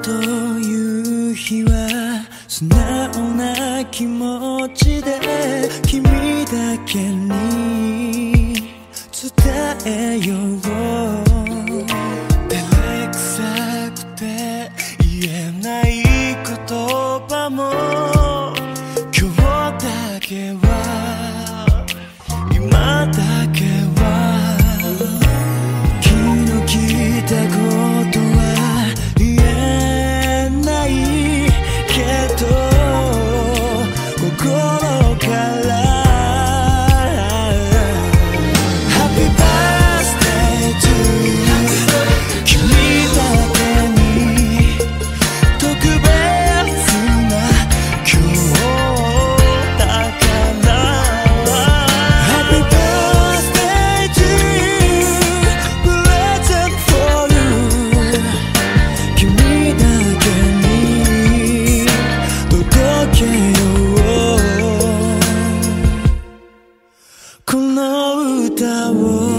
という日は素直な気持ちで君だけに伝えよう。照れくさくて言えない言葉も今日だけは今だけは気の利いたことは言えないけど心から Happy birthday to you 君だけに特別な今日だから Happy birthday to you Present for you 君だけに届けようこの歌を